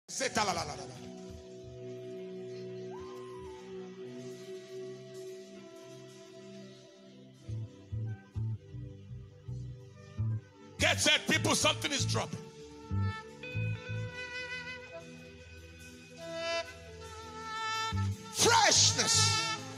Get set, people, something is dropping. Freshness.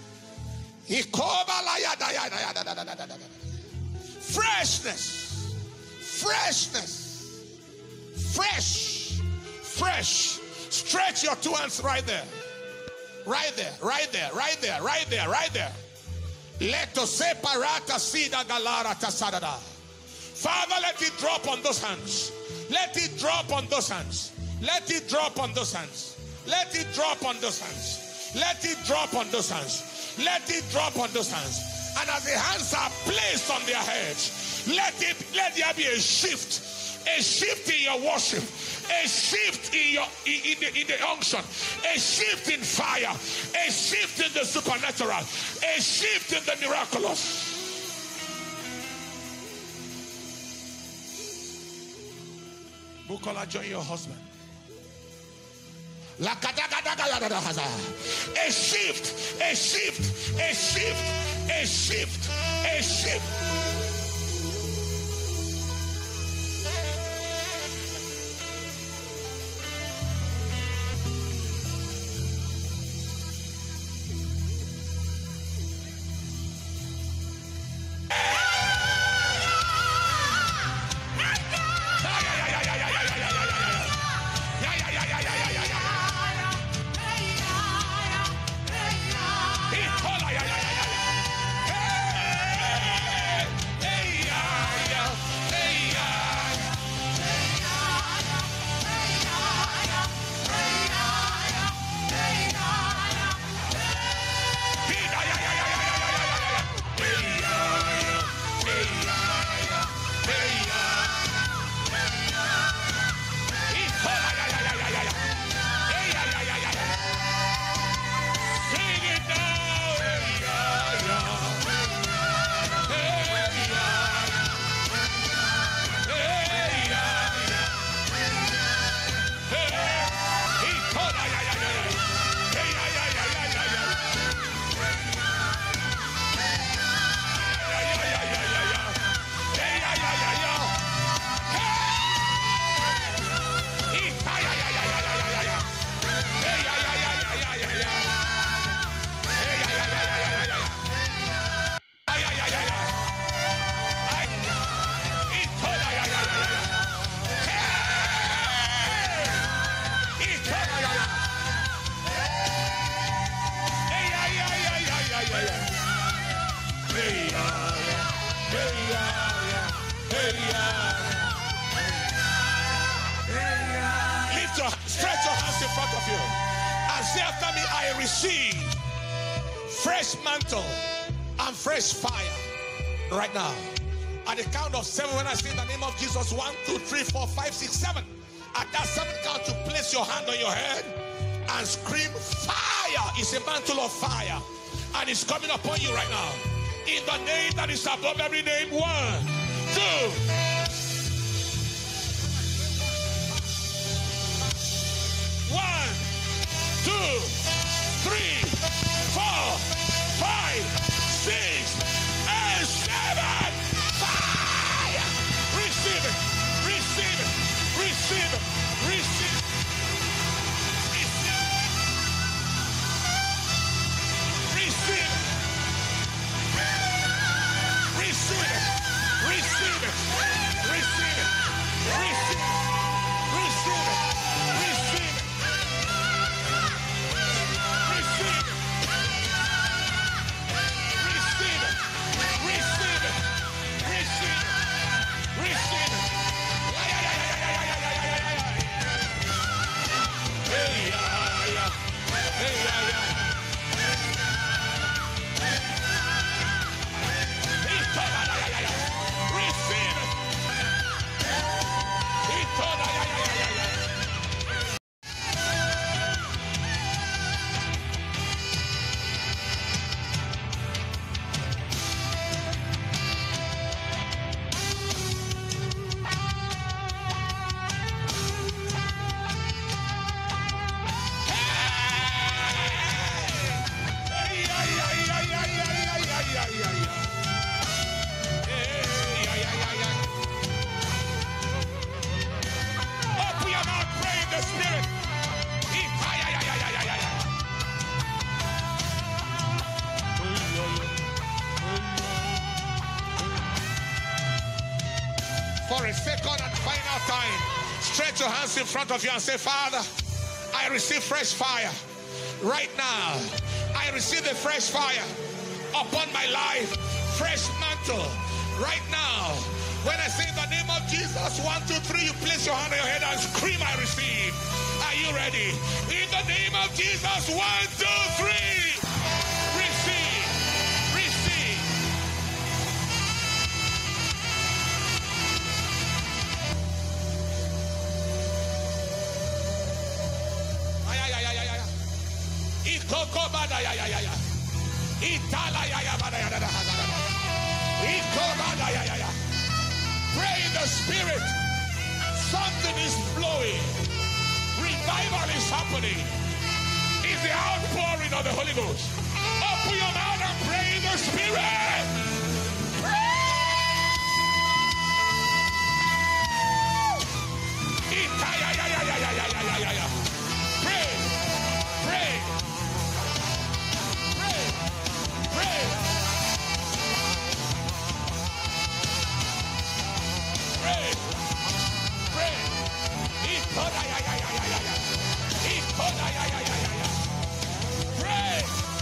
Freshness. Freshness. Fresh. Fresh. Stretch your two hands right there. Right there. Right there. Right there. Right there. Right there. Let us separata sida galara tasadada. Father, let it drop on those hands. Let it drop on those hands. Let it drop on those hands. Let it drop on those hands. Let it drop on those hands. Let it drop on those hands. And as the hands are placed on their heads, let there be a shift in your worship, a shift in the unction, a shift in fire, a shift in the supernatural, a shift in the miraculous. Bukola, join your husband. A shift, a shift, a shift, a shift, a shift. Stretch your hands in front of you and say after me, I receive fresh mantle and fresh fire right now. At the count of 7, when I say in the name of Jesus, 1, 2, 3, 4, 5, 6, 7. At that 7 count, you place your hand on your head and scream fire. It's a mantle of fire and it's coming upon you right now. In the name that is above every name. 1, 2. 1, 2, 3, 4, 5, 6, and 7. Fire! Receive it. Receive it. Receive it. Receive it. Receive it. Receive it. Receive it. Receive it. Receive it. Receive it. Receive it. For a second and final time, stretch your hands in front of you and say, Father, I receive fresh fire. Right now, I receive the fresh fire upon my life. Fresh mantle. Right now, when I say in the name of Jesus, 1, 2, 3, you place your hand on your head and scream, I receive. Are you ready? In the name of Jesus, 1, 2, 3. Receive. Receive. Pray in the spirit. Something is flowing. Revival is happening. It's the outpouring of the Holy Ghost. Open your mouth and pray in the spirit. Pray. Pray. Pray. Pray. Pray. Pray. Pray.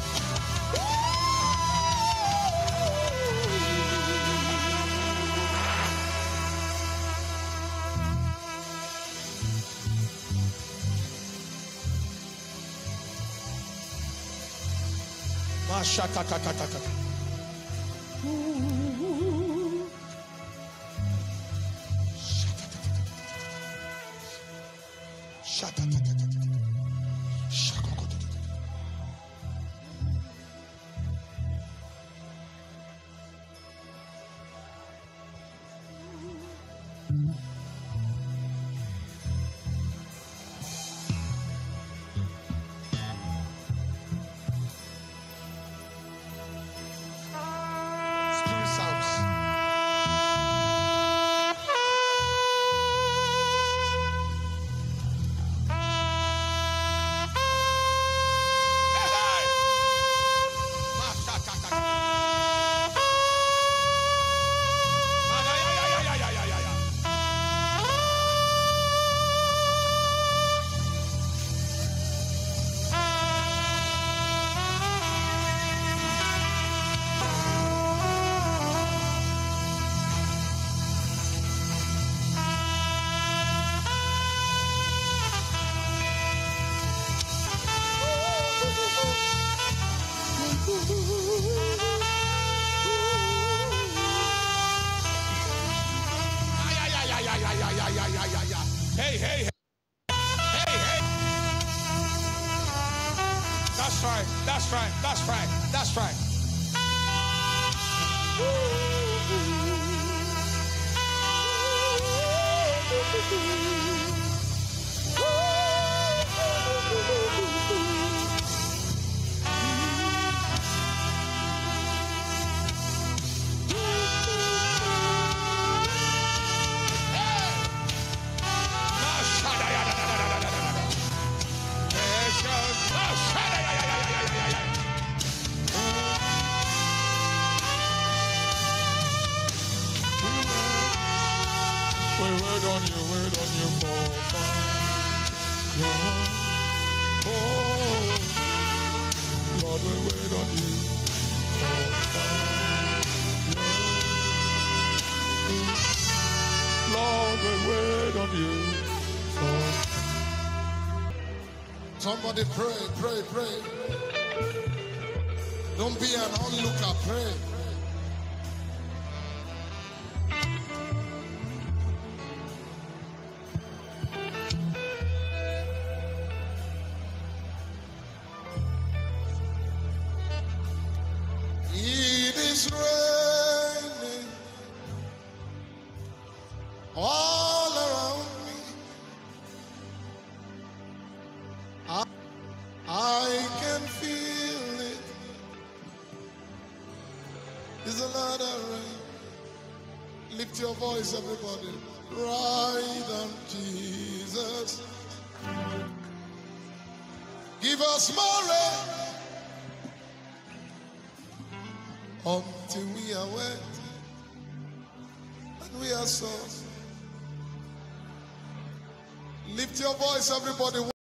Spirit sounds. Hey, hey, hey. Hey, hey. That's right. That's right. That's right. That's right. Wait on you for Lord, we wait on you Lord, we wait on you Somebody pray, pray, pray. Don't be an onlooker, pray. It is raining all around me. I can feel it. It's a lot of rain. Lift your voice, everybody. Ride on Jesus. Give us more rain until we are wet and we are soft. Lift your voice, everybody.